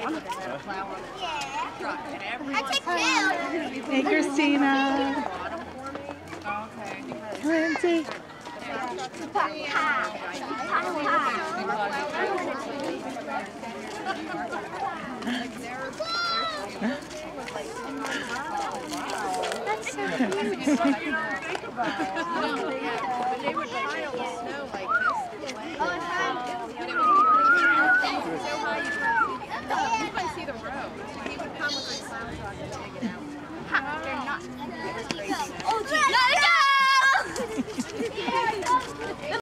I take two. Hey, Christina. Lindsay. That's so cute.